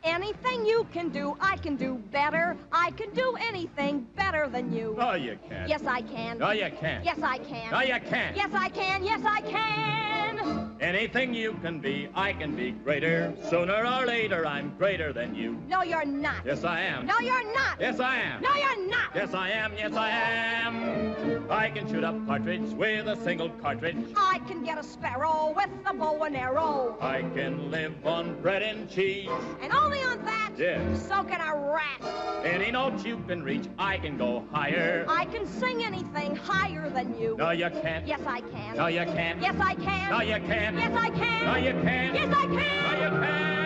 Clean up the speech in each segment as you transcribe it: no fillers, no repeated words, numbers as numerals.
Anything you can do, I can do better. I can do anything better than you. No, you can't. Yes, I can. No, you can't. Yes, I can. No, you can't. Yes, I can. Yes, I can. Anything you can be, I can be greater. Sooner or later, I'm greater than you. No, you're not. Yes, I am. No, you're not. Yes, I am. No, you're not. Yes, I am. Yes, I am. I can shoot a partridge with a single cartridge. I can get a sparrow with a bow and arrow. I can live on bread and cheese. And only on that? Yes. So can a rat. Any note you can reach, I can go higher. I can sing anything higher than you. No, you can't. Yes, I can. No, you can't. Yes, I can. No, you can't. Yes, I can. No, you can't. Yes, I can. No, you can't.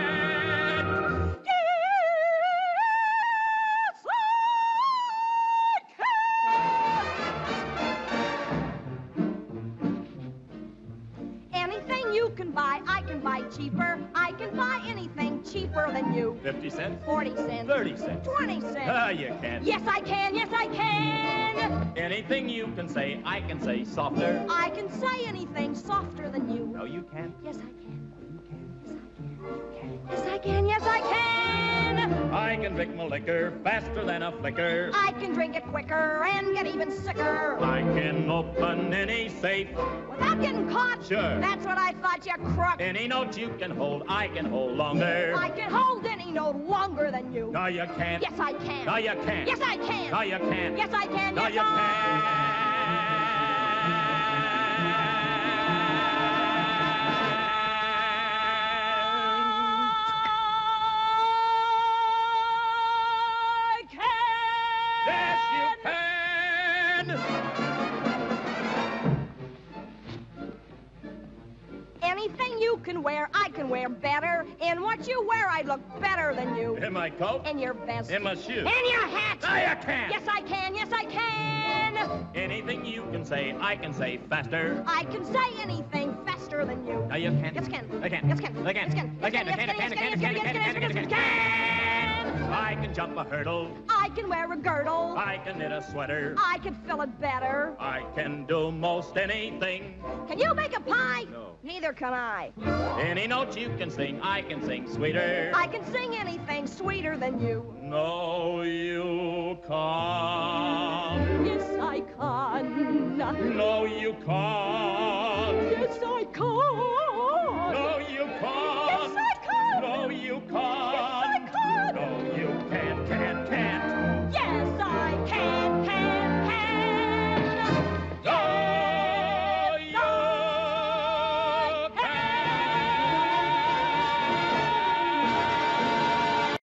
Anything you can buy, I can buy cheaper. I can buy anything cheaper than you. 50 cents? 40 cents. 30 cents. 20 cents. You can't. Yes, I can. Yes, I can. Anything you can say, I can say softer. I can say anything softer than you. No, you can't. Yes, I can. No, you can't. Yes, I can. Yes, I can. I can drink my liquor faster than a flicker. I can drink it quicker and get even sicker. I can open any safe. Without getting caught? Sure. That's what I thought, you crook. Any note you can hold, I can hold longer. I can hold any note longer than you. No, you can't. Yes, I can. No, you can't. Yes, I can. No, you can't. Yes, I can. No, Yes, you can't. Yes, you can. Anything you can wear, I can wear better. In what you wear, I look better than you. In my coat. In your vest. In my shoe. In your hat. No, you can't. Yes, I can. Yes, I can. Anything you can say, I can say faster. I can say anything faster than you. No, you can't. Yes, can. I can. Yes, can. I can. Yes, can. I can. Yes, I can. I can. I can. I can. I can. I can. I can. I can jump a hurdle. I can wear a girdle. I can knit a sweater. I can fill it better. I can do most anything. Can you make a pie? No. Neither can I. Any note you can sing, I can sing sweeter. I can sing anything sweeter than you. No, you can't. Yes, I can. No, you can't.